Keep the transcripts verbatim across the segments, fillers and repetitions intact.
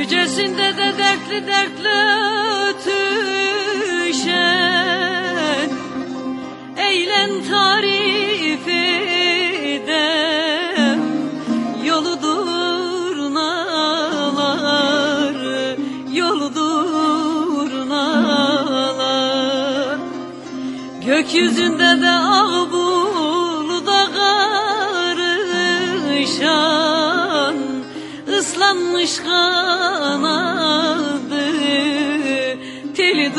Yücesinde de dertli dertli ötüşen, eylem tarif edem yoludur nalar, yoludur nalar. Gökyüzünde de ağ buluda karışan, ıslanmış kanadı teli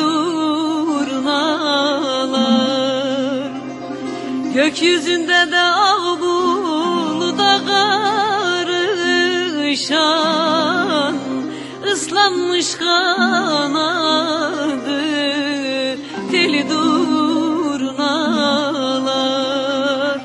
durnalar. Gökyüzünde de ağ buluda karışan, ıslanmış kanadı teli durnalar.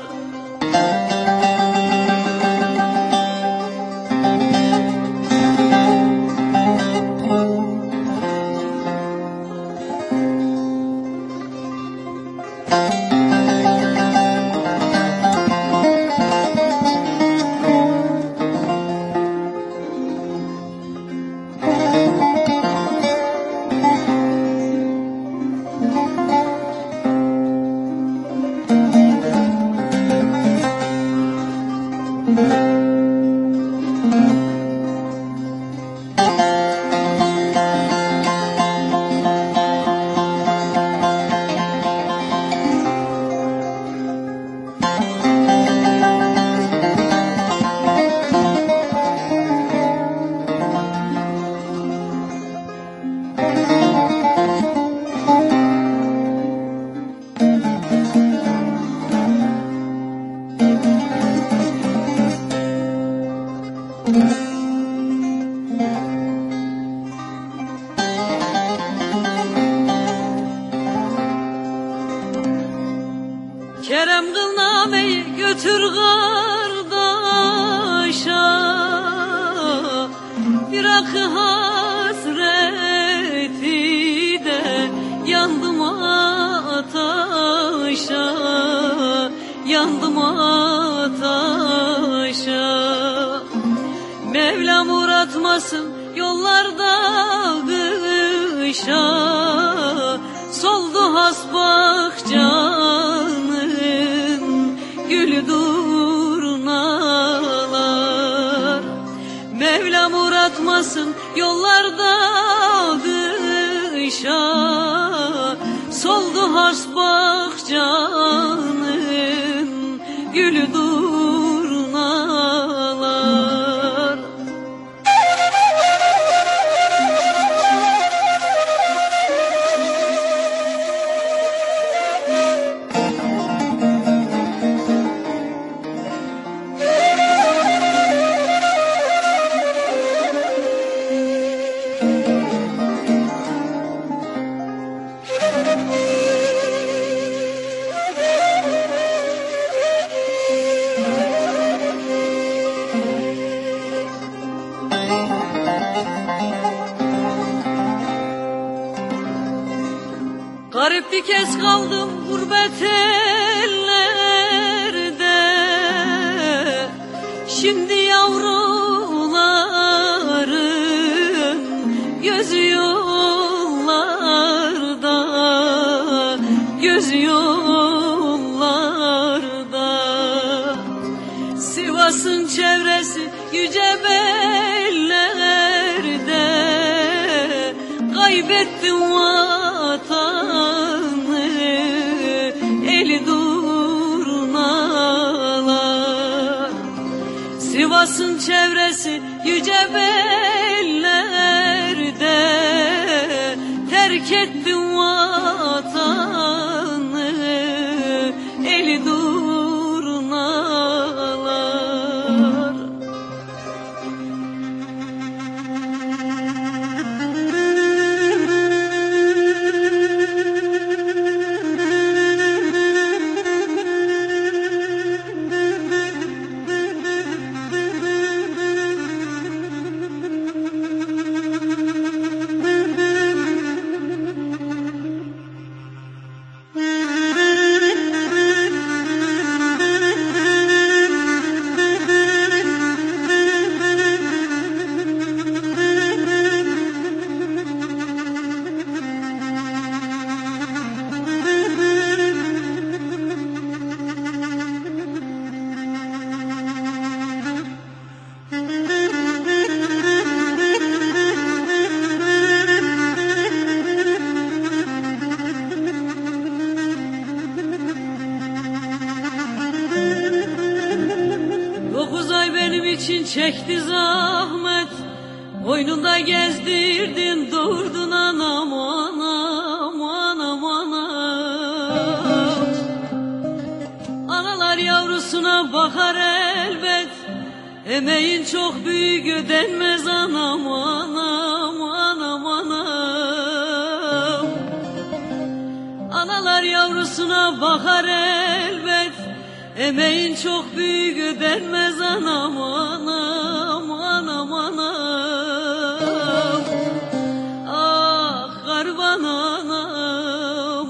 Kerem kılnameyi götür kardeşa, bırak hasreti de yandım ataşa, yandım ataşa. Mevlam uğratmasın yollarda kışa, soldu hasbak canın gülü durnalar. Mevlam uğratmasın yollarda kışa, soldu hasbak canın gülü durnalar. Garip bir kez kaldım gurbet ellerde, şimdi yavrularım gözü yollarda, gözü yollarda. Sivas'ın çevresi yüce bellerde, kaybettim vatanı eli durnalar. Sivas'ın çevresi yüce bellerde, terk ettim vatanı eli durnalar. için çekti zahmet, boynunda gezdirdin, doğurdun anam, anam, anam, anam. Analar yavrusuna bakar elbet, emeğin çok büyük ödenmez anam, anam, anam, anam. Analar yavrusuna bakar elbet, emeğin çok büyük ödenmez anam, anam, anam, anam. Ah garban anam,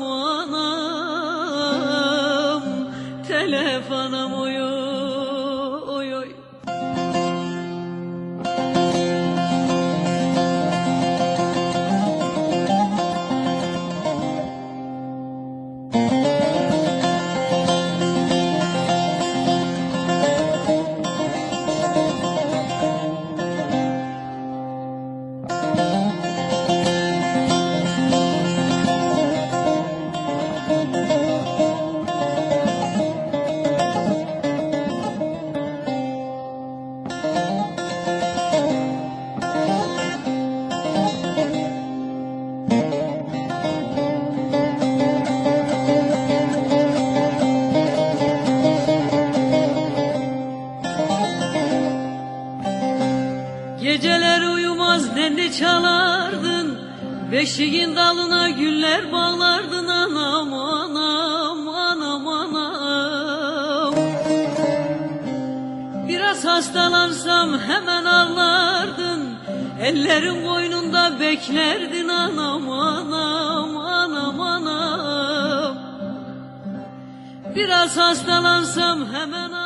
anam, telef anam, oy oy oy. Geceler uyumaz nenni çalardın, beşiğin dalına güller bağlardın anam, anam, anam, anam. Biraz hastalansam hemen ağlardın, ellerin boynunda beklerdin anam, anam, anam, anam. Biraz hastalansam hemen ağlardın.